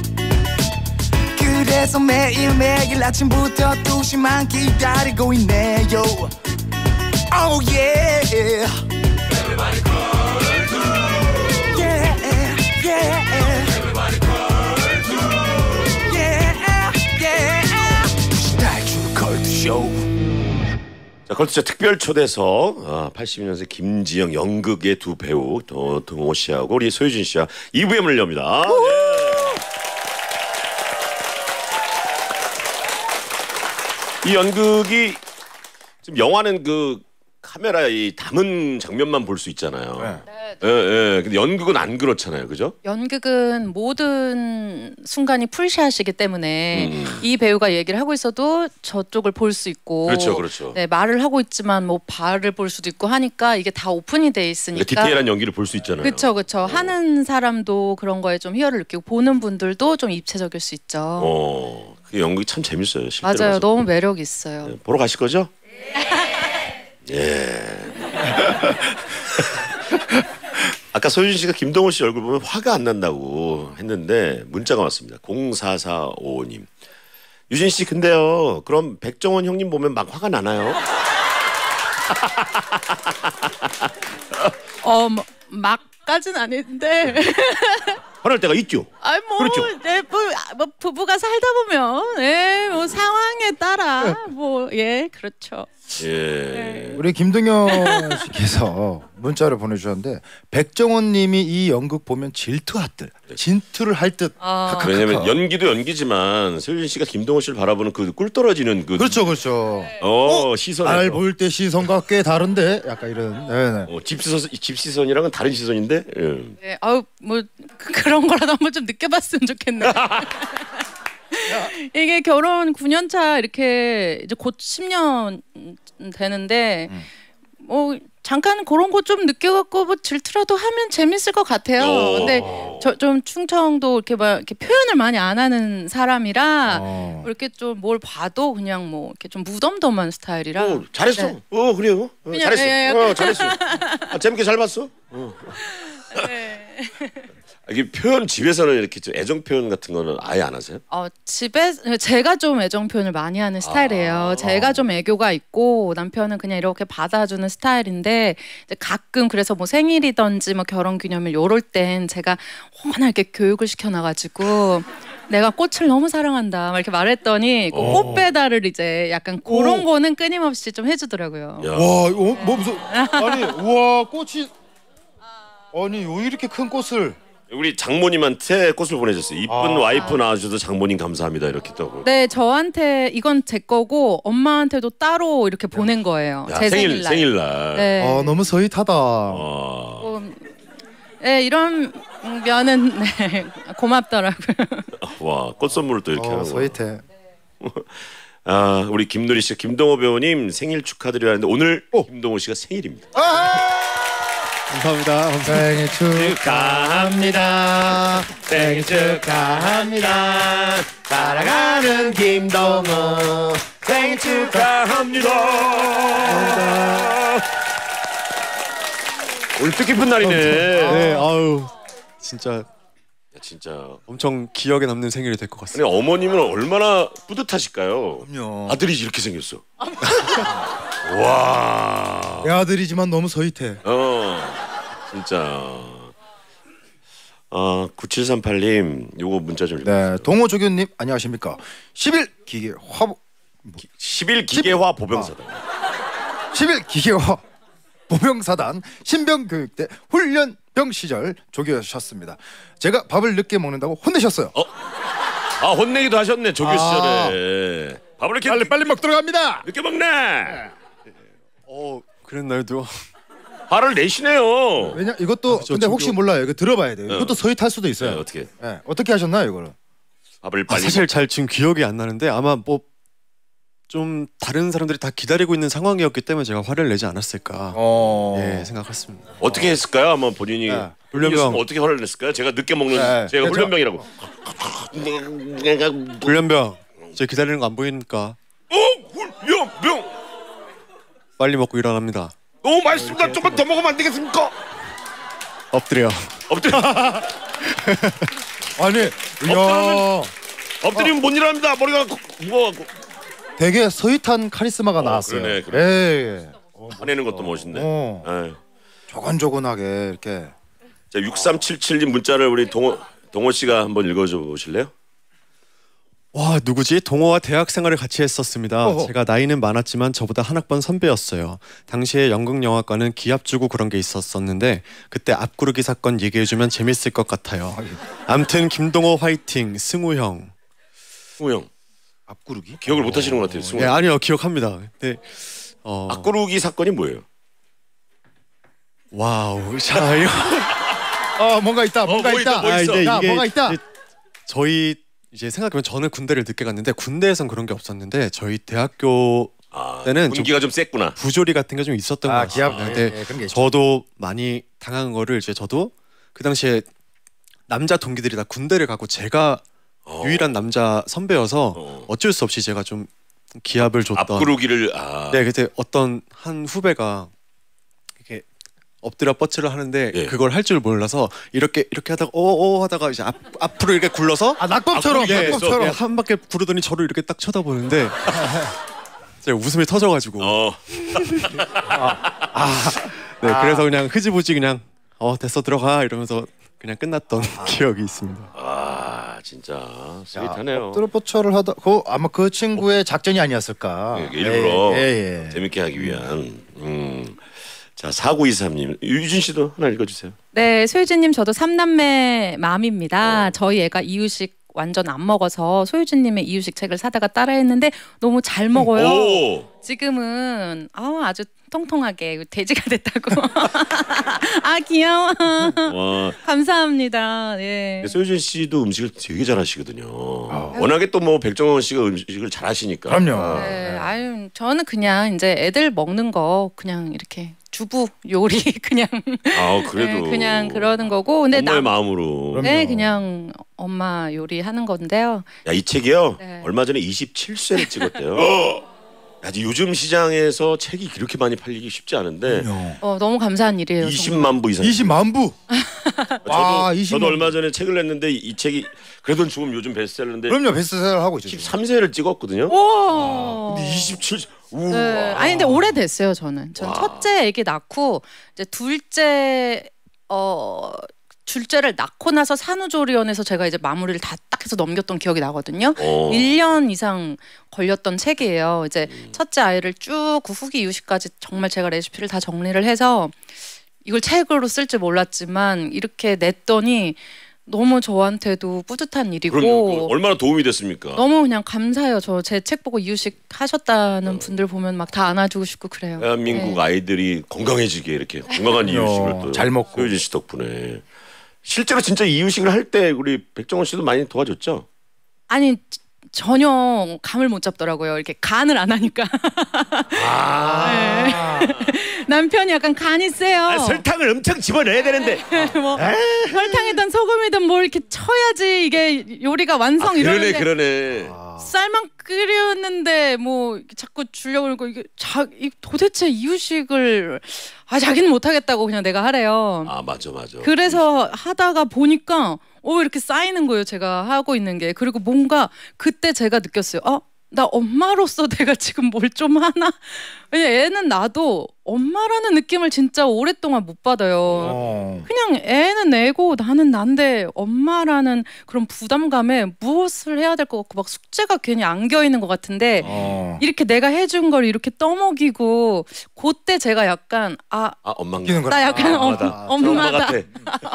그래서 매일매일 아침부터 두 시만 기다리고 있네요. Oh yeah. Everybody 걸투. Yeah, yeah. Everybody 걸투. Yeah, yeah. 스타일 걸투 쇼. 자, 걸투자 특별 초대석 아, 팔십이 년생 김지영 연극의 두 배우 어, 동호 씨하고 우리 소유진 씨와 이 부에 문을 엽니다. 예. 이 연극이 지금 영화는 그 카메라에 담은 장면만 볼 수 있잖아요. 네. 예, 예. 근데 연극은 안 그렇잖아요, 그죠? 연극은 모든 순간이 풀샷이기 때문에 음. 이 배우가 얘기를 하고 있어도 저쪽을 볼 수 있고, 그렇죠, 그렇죠. 네, 말을 하고 있지만 뭐 발을 볼 수도 있고 하니까 이게 다 오픈이 돼 있으니까. 그러니까 디테일한 연기를 볼 수 있잖아요. 그렇죠, 그렇죠. 하는 사람도 그런 거에 좀 희열을 느끼고 보는 분들도 좀 입체적일 수 있죠. 어, 그 연극이 참 재밌어요. 실제로 맞아요, 봐서. 너무 매력 있어요. 네, 보러 가실 거죠? 예. 아까 소유진 씨가 김동훈 씨 얼굴 보면 화가 안 난다고 했는데 문자가 왔습니다. 공사사오오 님. 유진 씨 근데요. 그럼 백종원 형님 보면 막 화가 나나요? 어, 뭐, 막까진 아닌데. 화날 때가 있죠. 아이 뭐, 그렇죠. 네, 뭐, 아, 뭐 부부가 살다 보면, 예, 뭐 상황에 따라 뭐, 예, 그렇죠. 예. 우리 김동현 씨께서 문자를 보내주셨는데 백정원님이 이 연극 보면 질투할 듯, 진투를 할 듯. 아. 왜냐면 연기도 연기지만 소유진 씨가 김동훈 씨를 바라보는 그 꿀 떨어지는 그 그렇죠, 그렇죠. 어, 시선. 날 볼 때 시선과 꽤 다른데, 약간 이런. 네네. 어, 집시선 집시선이랑은 다른 시선인데. 예. 네, 아우 뭐 그, 그런 거라도 한번 좀 느껴봤으면 좋겠네. 이게 결혼 구 년 차 이렇게 이제 곧 십 년 되는데 음. 뭐 잠깐 그런 거 좀 느껴갖고 뭐 질투라도 하면 재밌을 것 같아요. 오. 근데 저 좀 충청도 이렇게 막 이렇게 표현을 많이 안 하는 사람이라 어. 이렇게 좀 뭘 봐도 그냥 뭐 이렇게 좀 무덤덤한 스타일이라. 어, 잘했어. 네. 어, 그래요. 어, 그냥, 잘했어. 예, 예, 어, 잘했어. 아, 재밌게 잘 봤어. 어. 네. 이게 표현 집에서는 이렇게 좀 애정 표현 같은 거는 아예 안 하세요? 어 집에 제가 좀 애정 표현을 많이 하는 스타일이에요. 아. 제가 좀 애교가 있고 남편은 그냥 이렇게 받아주는 스타일인데 이제 가끔 그래서 뭐 생일이든지 뭐 결혼기념일 요럴 땐 제가 워낙 이렇게 교육을 시켜놔가지고 내가 꽃을 너무 사랑한다 막 이렇게 말했더니 그 꽃 배달을 이제 약간 그런 오. 거는 끊임없이 좀 해주더라고요. 야. 와, 이거 뭐 무슨 아니, 우와 꽃이 아니 요 이렇게 큰 꽃을. 우리 장모님한테 꽃을 보내줬어요. 이쁜 아. 와이프 낳아주셔서 장모님 감사합니다. 이렇게 또. 네, 저한테 이건 제 거고 엄마한테도 따로 이렇게 보낸 거예요. 야, 제 생일 생일날. 생일날. 네. 아, 너무 스윗하다. 어. 뭐, 네, 이런 면은 네, 고맙더라고요. 와, 꽃 선물을 또 이렇게 어, 하는 거. 스윗해. 아, 우리 김누리 씨, 김동호 배우님 생일 축하드려야 하는데 오늘 김동호 씨가 생일입니다. 감사합니다. 감사합니다. 생일 축하합니다. 생일 축하합니다. 사랑하는 김동호 생일 축하합니다. 오늘 뜻깊은 날이네. 네, 아유 진짜 야, 진짜. 엄청 기억에 남는 생일이 될 것 같습니다. 아니 어머님은 얼마나 뿌듯하실까요? 그럼요. 아들이 이렇게 생겼어. 와. 내 아들이지만 너무 스윗해. 어. 진짜. 어, 구칠삼팔 님 요거 문자 좀 읽어주세요. 네, 동호조교님 안녕하십니까. 십일 기계 화보 십일 기계화 보병사단. 십일 기계화 보병사단 신병교육대 훈련병 시절 조교셨습니다. 제가 밥을 늦게 먹는다고 혼내셨어요. 어? 아 혼내기도 하셨네 조교 아. 시절에. 밥을 이렇게 빨리 빨리 먹도록 합니다. 늦게 먹네. 어 그랬나요? 화를 내시네요. 왜냐 이것도 저 근데 조교- 혹시 몰라요. 이거 들어봐야 돼요. 네. 이것도 서희 탈 수도 있어요. 네, 어떻게 네, 어떻게 하셨나요 이거를? 밥을 아, 빨리 사실 잘 지금 기억이 안 나는데 아마 뭐 좀 다른 사람들이 다 기다리고 있는 상황이었기 때문에 제가 화를 내지 않았을까 어. 예 생각했습니다. 어떻게 했을까요? 아마 본인이 네. 훈련병 어떻게 화를 냈을까요? 제가 늦게 먹는 네. 제가 네, 훈련병이라고. 훈련병 제 기다리는 거 안 보이니까 어 훈련병 빨리 먹고 일어납니다. 너무 맛있습니다. 조금만 더 먹으면 안 되겠습니까? 엎드려. 엎드려 아니, 이야, 엎드리면- 엎드리면 못 일어납니다. 머리가 무거워갖고. 되게 서희탄 카리스마가 나왔어요. 그러네, 예, 예. 화내는 것도 멋있네. 어. 예. 조곤조곤하게 이렇게. 자 육삼칠칠 님 문자를 우리 동호 동호 씨가 한번 읽어줘 보실래요? 와 누구지? 동호와 대학 생활을 같이 했었습니다. 어허. 제가 나이는 많았지만 저보다 한 학번 선배였어요. 당시에 연극영화과는 기합 주고 그런 게 있었었는데 그때 앞구르기 사건 얘기해주면 재밌을 것 같아요. 암튼 김동호 화이팅. 승우 형. 승우 형 앞구르기? 기억을 못 하시는 것 같아요. 승우 예 형. 아니요 기억합니다. 근데 어 앞구르기 사건이 뭐예요? 와우 자 이거 어, 뭔가 있다. 뭔가 뭐 있다. 있다, 뭐 있어. 아, 이제 야, 이게 뭐가 있다. 이제 저희 이제 생각해보면 저는 군대를 늦게 갔는데 군대에선 그런 게 없었는데 저희 대학교 아, 때는 좀 분기가 좀 셌구나. 부조리 같은 게 좀 있었던 것 아, 같아요. 기합. 근데 예, 예, 그런 게 있죠. 저도 많이 당한 거를 이제 저도 그 당시에 남자 동기들이 다 군대를 가고 제가 어. 유일한 남자 선배여서 어. 어쩔 수 없이 제가 좀 기합을 줬던. 앞구르기를 아. 네, 그때 어떤 한 후배가 이렇게 엎드려 뻗치를 하는데 예. 그걸 할 줄 몰라서 이렇게 이렇게 하다가 오오 하다가 이제 앞 앞으로 이렇게 굴러서 아, 낙법처럼. 예, 낙법처럼. 예, 한 바퀴 구르더니 저를 이렇게 딱 쳐다보는데 제가 웃음이 터져가지고 어. 네 그래서 그냥 흐지부지 그냥 어 됐어 들어가 이러면서 그냥 끝났던 기억이 있습니다. 아 진짜 스윗하네요. 엎드려 뻗쳐를 하다. 그 아마 그 친구의 작전이 아니었을까. 예, 일부러 예, 예, 예. 재밌게 하기 위한. 음. 자 사구이삼 님 유진 씨도 하나 읽어주세요. 네, 소유진님 저도 삼남매 맘입니다. 저희 애가 이유식 완전 안 먹어서 소유진님의 이유식 책을 사다가 따라했는데 너무 잘 먹어요. 오. 지금은 아, 아주 통통하게 돼지가 됐다고. 아 귀여워. 와. 감사합니다. 네. 소유진 씨도 음식을 되게 잘하시거든요. 워낙에 또 뭐 백종원 씨가 음식을 잘하시니까. 그럼요. 네, 아유 저는 그냥 이제 애들 먹는 거 그냥 이렇게 주부 요리 그냥 아 그래도 네, 그냥 그러는 거고 근데 엄마의 남- 마음으로. 네 그냥 엄마 요리 하는 건데요. 야 이 책이요. 네. 얼마 전에 이십칠 세를 찍었대요. 야, 요즘 시장에서 책이 그렇게 많이 팔리기 쉽지 않은데 어, 너무 감사한 일이에요. 이십만 부 이상. 이십만 부. 저도, 와, 이십만 저도 얼마 전에 책을 냈는데 이 책이 그래도 지금 요즘 베스트셀러인데 그럼요. 베스트셀러 하고 있죠. 십삼 세를 찍었거든요. 와. 근데 이십칠 세. 우와. 네. 아니 근데 오래됐어요 저는. 전 와. 첫째 애기 낳고 이제 둘째 어 둘째를 낳고 나서 산후조리원에서 제가 이제 마무리를 다 딱 해서 넘겼던 기억이 나거든요. 어. 일 년 이상 걸렸던 책이에요. 이제 음. 첫째 아이를 쭉 그 후기 이유식까지 정말 제가 레시피를 다 정리를 해서 이걸 책으로 쓸 줄 몰랐지만 이렇게 냈더니 너무 저한테도 뿌듯한 일이고 그럼 얼마나 도움이 됐습니까? 너무 그냥 감사해요. 저 제 책 보고 이유식 하셨다는 분들 보면 막 다 안아주고 싶고 그래요. 대한민국 네. 아이들이 건강해지게 이렇게 건강한 이유식을 또 잘 먹고. 소유진 씨 덕분에 실제로 진짜 이유식을 할 때 우리 백종원 씨도 많이 도와줬죠? 아니 전혀 감을 못 잡더라고요. 이렇게 간을 안 하니까 아, 남편이 약간 간이 세요. 아, 설탕을 엄청 집어넣어야 되는데. 뭐 설탕이든 소금이든 뭘 이렇게 쳐야지 이게 요리가 완성 아, 그러네 이러는데 그러네. 쌀만 끓였는데 뭐 이렇게 자꾸 주려고 그러고 이게 자 이 도대체 이유식을 아 자기는 못 하겠다고 그냥 내가 하래요. 아 맞아 맞아. 그래서 하다가 보니까 어 이렇게 쌓이는 거예요. 제가 하고 있는 게. 그리고 뭔가 그때 제가 느꼈어요. 어? 나 엄마로서 내가 지금 뭘 좀 하나? 왜냐 애는 나도 엄마라는 느낌을 진짜 오랫동안 못 받아요. 어. 그냥 애는 애고 나는 난데 엄마라는 그런 부담감에 무엇을 해야 될 것 같고 막 숙제가 괜히 안겨 있는 것 같은데 어. 이렇게 내가 해준 걸 이렇게 떠먹이고 그때 제가 약간 아, 아 엄마인가? 웃기는 거라. 나 약간 아, 엄, 엄마다. 엄마다. 엄마 같아.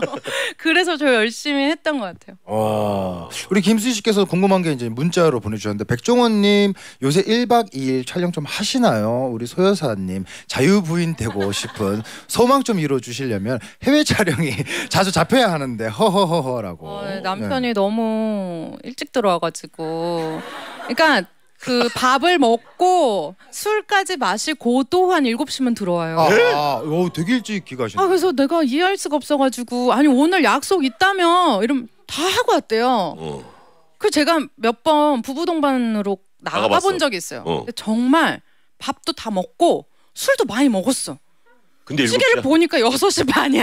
그래서 저 열심히 했던 것 같아요. 어. 우리 김수희 씨께서 궁금한 게 이제 문자로 보내주셨는데 백종원님 요새 일 박 이 일 촬영 좀 하시나요? 우리 소여사님 자유부인 되고 싶은 소망 좀 이뤄주시려면 해외 촬영이 자주 잡혀야 하는데 허허허허라고. 어, 남편이 네. 너무 일찍 들어와가지고 그러니까 그 밥을 먹고 술까지 마시고도 한 일곱 시면 들어와요. 아, 아, 오, 되게 일찍 귀가하시네. 아 그래서 내가 이해할 수가 없어가지고 아니 오늘 약속 있다며 이러면 다 하고 왔대요. 어. 그 제가 몇 번 부부 동반으로 나가봤어. 나가본 적이 있어요. 어. 근데 정말 밥도 다 먹고 술도 많이 먹었어. 근데 일곱 시계를 시야? 보니까 여섯 시 반이야.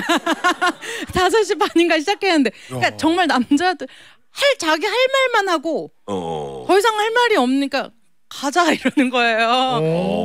다섯 시 반인가 시작했는데 그러니까 어. 정말 남자들 할 자기 할 말만 하고 어. 더 이상 할 말이 없으니까 가자 이러는 거예요.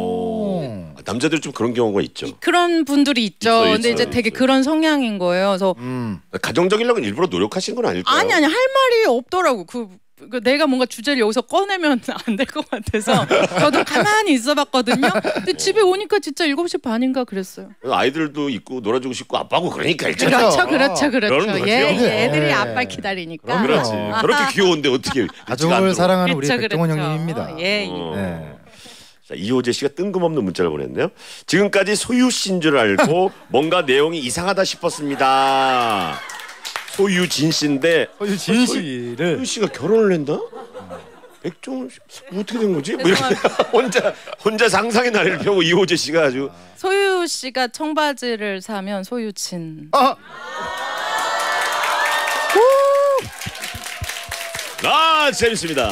오. 아, 남자들 좀 그런 경우가 있죠. 그런 분들이 있죠. 있어, 근데 있어, 이제 되게 있어. 그런 성향인 거예요. 그래서 음. 가정적이려고 일부러 노력하신 건 아닐까요? 아니 아니 할 말이 없더라고. 그, 그 내가 뭔가 주제를 여기서 꺼내면 안 될 것 같아서 저도 가만히 있어봤거든요. 근데 집에 오니까 진짜 일곱 시 반인가 그랬어요. 아이들도 있고 놀아주고 싶고 아빠고 그러니까 있잖아. 그렇죠, 그렇죠, 그런 그렇죠. 거죠. 예, 네. 예, 애들이 아빠 기다리니까. 그렇지. 그럼요. 저렇게 귀여운데 어떻게 가족을 사랑하는 우리 그렇죠, 백종원 그렇죠. 형님입니다. 예, 예. 어. 네. 자, 이호재 씨가 뜬금없는 문자를 보냈네요. 지금까지 소유 씨인 줄 알고 뭔가 내용이 이상하다 싶었습니다. 소유진 씨인데 소유진 소유 씨를 씨가 결혼을 했나? 백종원 씨 어떻게 된 거지? 뭐 이렇게 혼자 혼자 상상의 나래를 펴고 이호재 씨가 아주 소유 씨가 청바지를 사면 소유친. 아, 아 재밌습니다.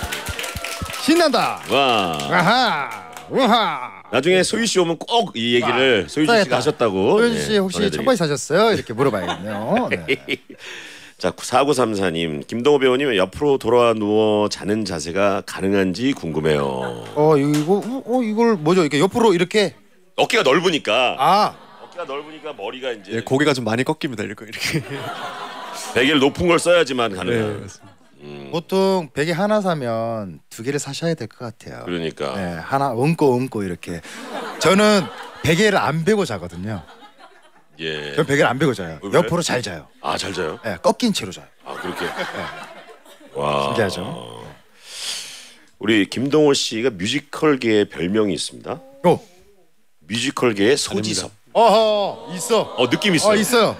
신난다. 와 아하. 우하. 나중에 소유 씨 오면 꼭 이 얘기를 소유진 씨가 써야겠다. 하셨다고. 소유진 씨 네, 혹시 전해드리겠습니다. 청바지 사셨어요? 이렇게 물어봐야겠네요. 네. 자 사구삼사님 김동호 배우님 옆으로 돌아 누워 자는 자세가 가능한지 궁금해요. 어 이거 어 이걸 뭐죠? 이렇게 옆으로 이렇게 어깨가 넓으니까 아 어깨가 넓으니까 머리가 이제 예, 고개가 좀 많이 꺾입니다. 이렇게 이렇게. 베개를 높은 걸 써야지만 네, 가능한. 맞습니다. 보통 베개 하나 사면 두 개를 사셔야 될 것 같아요. 그러니까 네, 하나 얹고 얹고 이렇게. 저는 베개를 안 베고 자거든요. 예. 저는 베개를 안 베고 자요. 왜? 옆으로 잘 자요. 아 잘 자요? 네, 꺾인 채로 자요. 아 그렇게. 와 신기하죠? 우리 김동호 씨가 뮤지컬계의 별명이 있습니다. 어, 뮤지컬계의 소지섭. 어허 있어. 어 느낌 있어요. 어 있어요.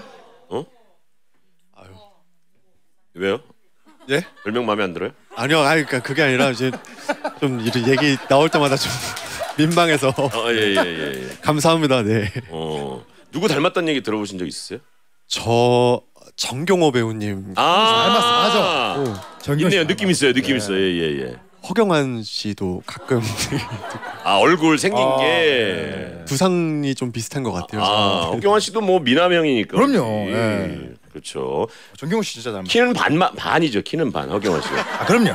왜요? 예? 별명 마음에 안 들어요? 아니요, 아니 그러니까 그게 아니라 이제 좀 이런 얘기 나올 때마다 좀 민망해서 아예예예 예, 예. 감사합니다. 네. 어 누구 닮았다는 얘기 들어보신 적 있으세요? 저 정경호 배우님, 아 닮았어, 맞아. 오, 정경 씨 있네요. 느낌 있어요. 느낌 네. 있어요. 예예 예. 허경환 씨도 가끔 아 얼굴 생긴 아, 게. 두상이 좀 비슷한 것 같아요. 아 허경환 씨도 뭐 미남형이니까. 그럼요, 예. 예. 그렇죠. 정경호 씨 진짜 닮았어. 키는 반만 반이죠. 키는 반 허경환 씨가. 아 그럼요.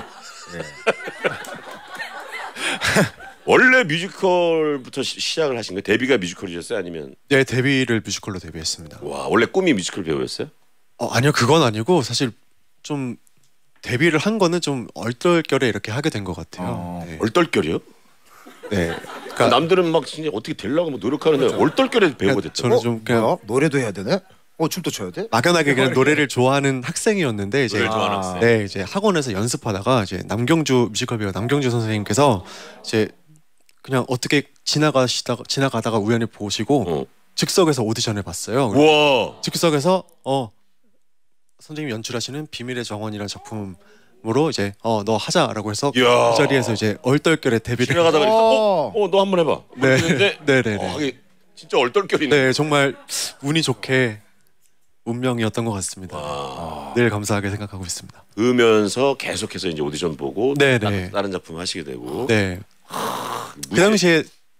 원래 뮤지컬부터 시, 시작을 하신 거예요? 데뷔가 뮤지컬이셨어요? 아니면 네, 데뷔를 뮤지컬로 데뷔했습니다. 와 원래 꿈이 뮤지컬 배우였어요? 어, 아니요, 그건 아니고 사실 좀 데뷔를 한 거는 좀 얼떨결에 이렇게 하게 된 것 같아요. 어. 네. 얼떨결이요? 네. 그러니까 남들은 막 진짜 어떻게 되려고 뭐 노력하는데 얼떨결에 배우가 됐죠. 저는 좀 그냥 뭐야? 노래도 해야 되네? 어 춤도 춰야 돼? 막연하게 그냥 노래를 좋아하는 학생이었는데 이제 노래를 좋아하는 아. 학생. 네, 이제 학원에서 연습하다가 이제 남경주 뮤지컬 배우 남경주 선생님께서 이제 그냥 어떻게 지나가시다가 지나가다가 우연히 보시고 어. 즉석에서 오디션을 봤어요. 우와. 즉석에서 어 선생님이 연출하시는 비밀의 정원이라는 작품으로 이제 어 너 하자라고 해서 이야. 그 자리에서 이제 얼떨결에 데뷔를 지나가다가 이렇게 어. 어어 너 한번 해봐. 네. 그랬는데 네, 네, 어, 네. 하긴 진짜 얼떨결이네. 네, 정말 운이 좋게 운명이었던 것 같습니다. 아. 늘 감사하게 생각하고 있습니다. 그러면서 계속해서 이제 오디션 보고 네, 따- 네. 다른 작품 하시게 되고. 네. 아, 그 당시에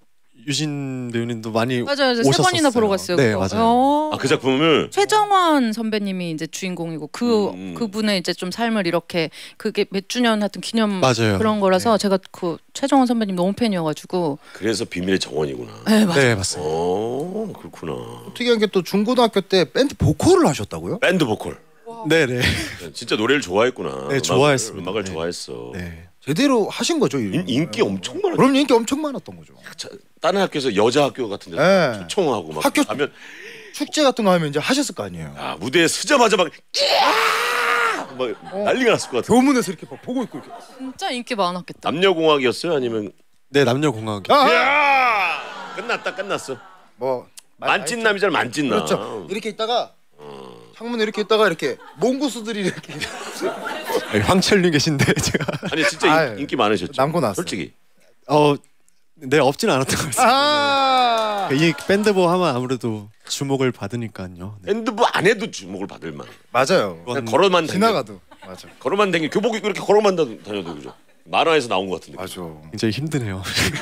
유진 배우님도 많이 맞아요. 세 오셨었어요. 번이나 보러 갔어요. 네, 그거. 맞아요. 어. 아, 그 작품을 최정원 선배님이 이제 주인공이고 그 음. 그분의 이제 좀 삶을 이렇게 그게 몇 주년 하여튼 기념 맞아요. 그런 거라서 제가 그 최정원 선배님 너무 팬이어가지고. 그래서 비밀의 정원이구나. 네 맞아요. 네, 맞습니다. 어, 그렇구나. 특이한 게 또 중고등학교 때 밴드 보컬을 하셨다고요? 밴드 보컬. 네, 네. 진짜 노래를 좋아했구나. 네, 좋아했습니다. 음악을 네. 좋아했어. 네. 제대로 하신 거죠? 인, 인기 엄청 많았. 그럼 인기 엄청 많았던 거죠. 자, 다른 학교에서 여자 학교 같은 데서 네. 초청하고 막 학교- 가면 축제 같은 거 하면 이제 하셨을 거 아니에요. 아, 무대에 서자마자 막, 막 난리가 났을 것 같아. 교문에서 이렇게 막 보고 있고 이렇게. 진짜 인기 많았겠다. 남녀공학이었어요? 아니면 네, 남녀공학. 아, 아! 야 끝났다 끝났어. 뭐 만찢남이잖아 만찢남. 그렇죠. 이렇게 있다가 창문에 이렇게 있다가 이렇게 몽구스들이 이렇게 아니, 황철님 계신데 제가 아니 진짜 아유, 인, 인기 많으셨죠. 남고 나왔어요. 솔직히. 어, 네, 없진 않았던 것 같습니다. 아 이 밴드부 하면 아무래도 주목을 받으니까요. 네. 밴드부 안 해도 주목을 받을 만. 맞아요. 그냥 걸어만 다녀. 지나가도 맞아. 걸어만 다니 교복 입고 이렇게 걸어만 다- 다녀도 그죠. 만화에서 나온 것 같은데. 맞아. 굉장히 힘드네요.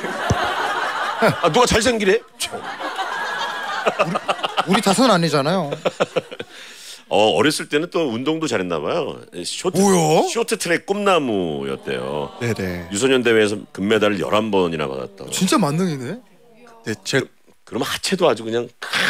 아 누가 잘생기래? 우리 탓은 아니잖아요. 어 어렸을 때는 또 운동도 잘했나 봐요. 쇼트 뭐야? 쇼트트랙 꿈나무였대요. 네, 네. 유소년 대회에서 금메달을 열한 번이나 받았다. 진짜 만능이네. 네, 제 그러면 하체도 아주 그냥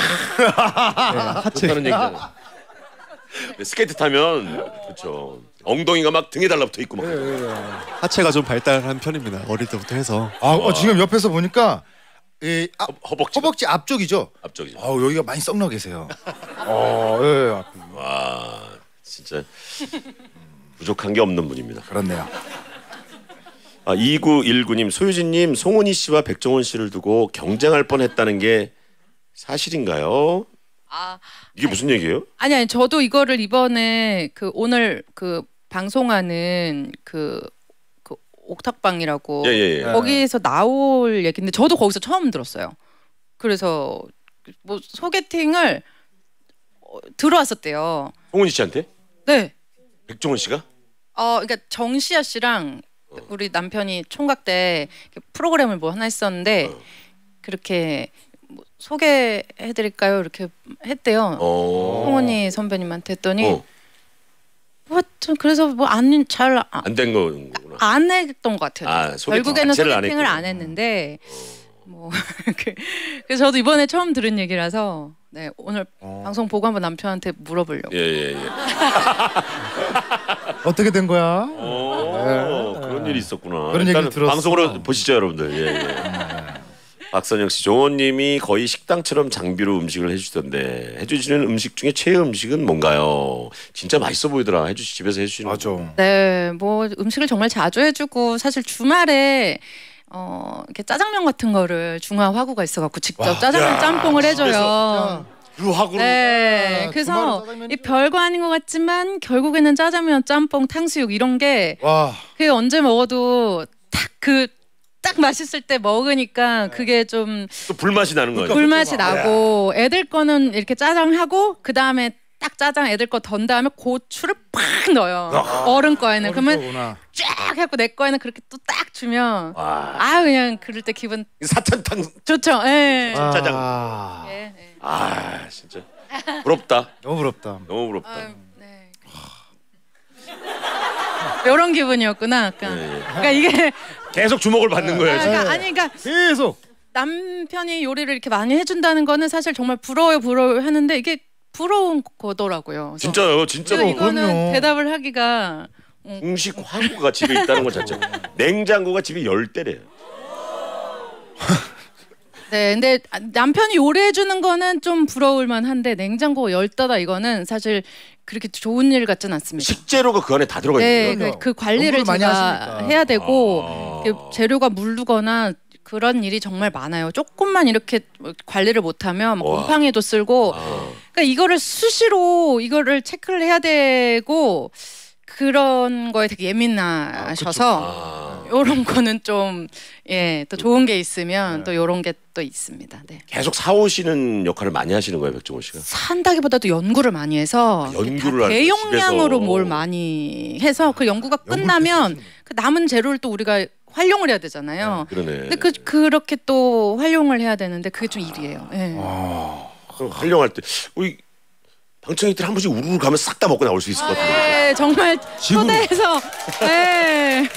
하체 좋다는 얘기잖아요. 스케이트 타면 그렇죠. 엉덩이가 막 등에 달라붙어 있고 막. 하체가 좀 발달한 편입니다. 어릴 때부터 해서. 아 어, 지금 옆에서 보니까 이 아, 허벅지 허벅지 앞쪽이죠. 앞쪽이죠. 아 여기가 많이 썩나 계세요. 어, 예, 예. 와 진짜 부족한 게 없는 분입니다. 그렇네요. 아, 이구일구 님 소유진님 송은희 씨와 백종원 씨를 두고 경쟁할 뻔했다는 게 사실인가요? 아 이게 무슨 얘기예요? 아니 아니 저도 이거를 이번에 그 오늘 그 방송하는 그, 그 옥탑방이라고 예예예. 네. 거기에서 나올 얘기인데 저도 거기서 처음 들었어요. 그래서 뭐 소개팅을 어, 들어왔었대요. 송은희 씨한테 네. 백종원 씨가? 어, 그러니까 정시아 씨랑 우리 남편이 총각 때 이렇게 프로그램을 뭐 하나 했었는데 어. 그렇게 뭐 소개해드릴까요? 이렇게 했대요. 어. 송은이 선배님한테 했더니 어. 뭐 좀 그래서 뭐 안 잘 안 된 거구나. 안 했던 것 같아요. 아, 소개팅 결국에는 자체를 안 소개팅을 했구나. 안 했는데 뭐 그- 그래서 저도 이번에 처음 들은 얘기라서 네 오늘 방송 보고 한번 남편한테 물어보려고. 예예예. 어떻게 된 거야? 오, 그런 일이 있었구나. 그런 일단 얘기를 들었어. 방송으로 보시죠, 여러분들. 예, 예. 박선영 씨, 종원님이 거의 식당처럼 장비로 음식을 해주시던데 해주시는 음식 중에 최애 음식은 뭔가요? 진짜 맛있어 보이더라. 해주시 집에서 해주시는. 맞아. 네, 뭐 음식을 정말 자주 해주고 사실 주말에 어 이렇게 짜장면 같은 거를 중화 화구가 있어갖고 직접 와, 짜장면 야, 짬뽕을 해줘요. 야, 그 화구로. 네, 아, 그래서 주말은 짜장면이죠. 이 별거 아닌 것 같지만 결국에는 짜장면, 짬뽕, 탕수육 이런 게 와. 그게 언제 먹어도 딱 그 딱 맛있을 때 먹으니까 그게 좀 또 불맛이 나는 거예요. 불맛이 나고 애들 거는 이렇게 짜장하고 그 다음에 딱 짜장 애들 거 던 다음에 고추를 팍 넣어요. 어른 거에는 그러면 거구나. 쫙 해갖고 내 거에는 그렇게 또 딱 주면 와, 아 그냥 그럴 때 기분 사천탕. 좋죠. 예. 아, 짜장. 예, 예. 아, 진짜 부럽다. 너무 부럽다. 너무 부럽다. 아유, 네. 이런 기분이었구나. 아까. 예, 예. 그러니까 이게 계속 주목을 받는 거예요. 지금. 그러니까 아니 그러니까 계속. 남편이 요리를 이렇게 많이 해준다는 거는 사실 정말 부러워요, 부러워요 하는데 이게 부러운 거더라고요. 그래서 진짜요, 진짜로. 제가 이거는 그럼요. 대답을 하기가 중식 화구가 집에 있다는 것 자체. 냉장고가 집에 열 대래요. 네, 근데 남편이 요리해 주는 거는 좀 부러울 만한데 냉장고 열다다 이거는 사실 그렇게 좋은 일 같진 않습니다. 식재료가 그 안에 다 들어가 네, 있는 거예요. 그, 그 관리를 연구를 많이 제가 하시니까. 해야 되고 아. 이렇게 재료가 물르거나 그런 일이 정말 많아요. 조금만 이렇게 관리를 못하면 뭐 와. 곰팡이도 쓸고, 아. 그러니까 이거를 수시로 이거를 체크를 해야 되고 그런 거에 되게 예민하셔서 아. 요런 거는 좀 예 또 좋은 게 있으면 또 요런 게 또 있습니다. 네. 계속 사오시는 역할을 많이 하시는 거예요, 백종원 씨가. 산다기보다도 연구를 많이 해서 아, 연구를 다 하는 거예요, 대용량으로 집에서. 뭘 많이 해서 그 연구가 끝나면 그 남은 재료를 또 우리가 활용을 해야 되잖아요. 그러네. 근데 그 그렇게 또 활용을 해야 되는데 그게 좀 일이에요. 예. 그럼 활용할 때 우리 방청객들 한 번씩 우르르 가면 싹 다 먹고 나올 수 있을 것 같은데. 네, 정말 초대해서 네.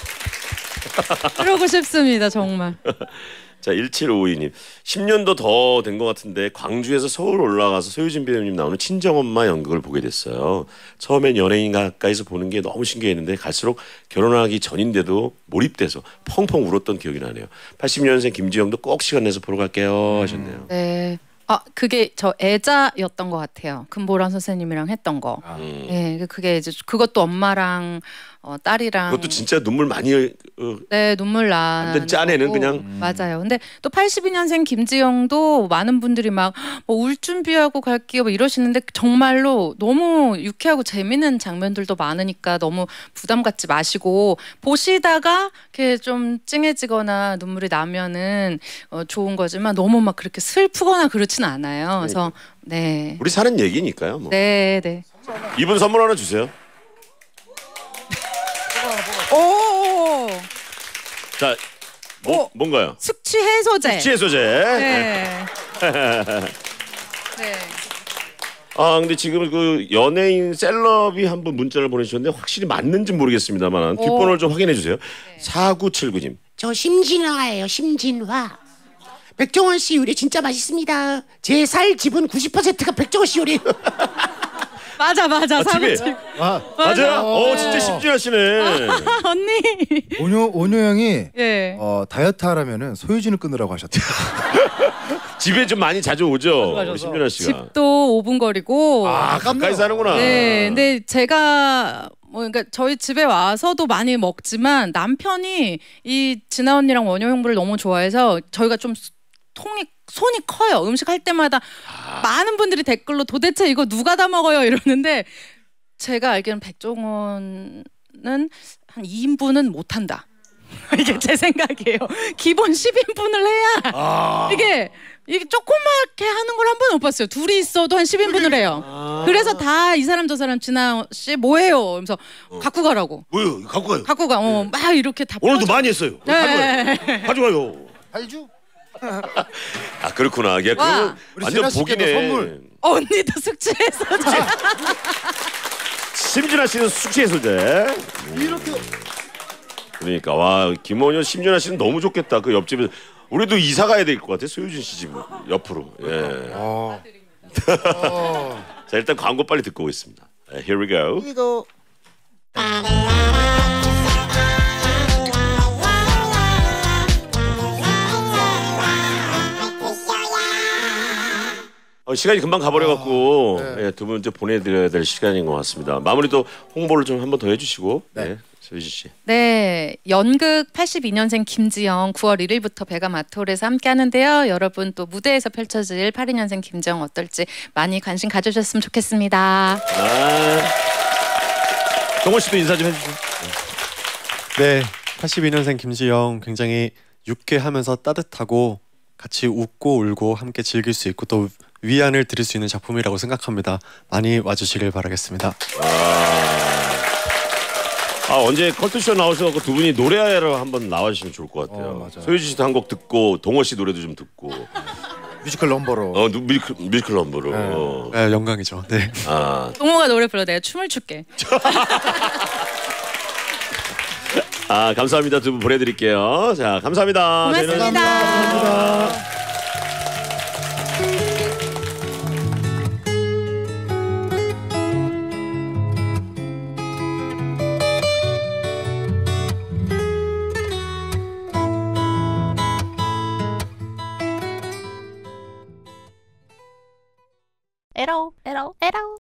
그러고 싶습니다, 정말. 자, 일칠오이 님. 십 년도 더 된 것 같은데 광주에서 서울 올라가서 소유진 배우님 나오는 친정엄마 연극을 보게 됐어요. 처음엔 연예인 가까이서 보는 게 너무 신기했는데 갈수록 결혼하기 전인데도 몰입돼서 펑펑 울었던 기억이 나네요. 팔십 년생 김지영도 꼭 시간 내서 보러 갈게요 하셨네요. 네. 아, 그게 저 애자였던 것 같아요. 금보란 선생님이랑 했던 거. 음. 네, 그게 이제 그것도 엄마랑 어, 딸이랑. 그것도 진짜 눈물 많이 어, 네, 눈물 나. 완전 짠에는 그냥 음. 맞아요. 근데 또 팔십이 년생 김지영도 많은 분들이 막 뭐 울 준비하고 갈게요 뭐 이러시는데 정말로 너무 유쾌하고 재밌는 장면들도 많으니까 너무 부담 갖지 마시고 보시다가 이렇게 좀 찡해지거나 눈물이 나면은 어, 좋은 거지만 너무 막 그렇게 슬프거나 그렇지는 않아요. 그래서 네. 우리 사는 얘기니까요. 뭐. 네, 네. 이분 선물 하나 주세요. 오! 자, 뭐, 오! 뭔가요? 숙취 해소제. 숙취 해소제. 네. 네. 아 근데 지금 그 연예인 셀럽이 한 분 문자를 보내주셨는데 확실히 맞는지 모르겠습니다만 뒷번호를 좀 확인해 주세요. 사구칠구 님. 저 심진화예요. 심진화. 백종원 씨 요리 진짜 맛있습니다. 제 살 지분 구십 퍼센트가 백종원 씨 요리. 맞아 맞아. 아, 집에. 사무실. 아, 맞아요? 어 진짜 심지하시네. 언니. 온효 온효 형이 예. 어, 다이어트 하라면은 소유진을 끊으라고 하셨대요. 집에 좀 많이 자주 오죠. 우리 심준하 씨가. 집도 오 분 거리고. 아 가까이 사는구나. 네. 근데 제가 뭐 그러니까 저희 집에 와서도 많이 먹지만 남편이 이 진아 언니랑 원효 형부를 너무 좋아해서 저희가 좀 통이 손이 커요. 음식 할 때마다 아. 많은 분들이 댓글로 도대체 이거 누가 다 먹어요 이러는데 제가 알기로는 백종원은 한 이 인분은 못 한다. 이게 제 생각이에요. 기본 십 인분을 해야 아. 이게 이게 조그맣게 하는 걸 한 번도 못 봤어요. 둘이 있어도 한 십 인분을 해요. 아. 그래서 다 이 사람 저 사람 진아 씨 뭐해요? 그러면서 갖고 가라고. 뭐요? 갖고 가요. 갖고 가. 어, 막 이렇게 다 오늘도 퍼줘. 많이 했어요. 네. 가져가요. 가져가요. 알죠? 아 그렇구나. 야, 와. 그러면 우리 완전 진아 씨께도 복이네. 선물. 언니도 숙취해서 심준하 씨는 숙취 해소제. 이렇게 그러니까 와 김원효 심준하 씨는 너무 좋겠다. 그 옆집에 우리도 이사 가야 될 것 같아. 소유진 씨 집 옆으로. 예. 어. 자 일단 광고 빨리 듣고 오겠습니다. Here we go. 이거 어, 시간이 금방 가버려갖고 아, 네. 예, 두 분째 보내드려야 될 시간인 것 같습니다. 마무리도 홍보를 좀 한번 더 해주시고. 네. 네. 소유진 씨. 네, 연극 팔십이 년생 김지영 구월 일일부터 베가 마톨에서 함께 하는데요. 여러분 또 무대에서 펼쳐질 팔십이 년생 김지영 어떨지 많이 관심 가져주셨으면 좋겠습니다. 아, 동원 씨도 인사 좀 해주세요. 네, 팔십이 년생 김지영 굉장히 유쾌하면서 따뜻하고 같이 웃고 울고 함께 즐길 수 있고 또 위안을 드릴 수 있는 작품이라고 생각합니다. 많이 와주시길 바라겠습니다. 아 언제 컬투쇼 나오셔서 두 분이 노래하러 한번 나와주시면 좋을 것 같아요. 어, 맞아요. 소유진 씨도 한 곡 듣고 동원 씨 노래도 좀 듣고. 뮤지컬 넘버로. 어 누- 뮤지컬, 뮤지컬 넘버로. 네. 어. 네, 영광이죠. 네. 아, 동호가 노래 불러 내가 춤을 출게. 아 감사합니다. 두 분 보내드릴게요. 자 감사합니다. 고맙습니다. 저희는- 감사합니다. 에러 에러 에러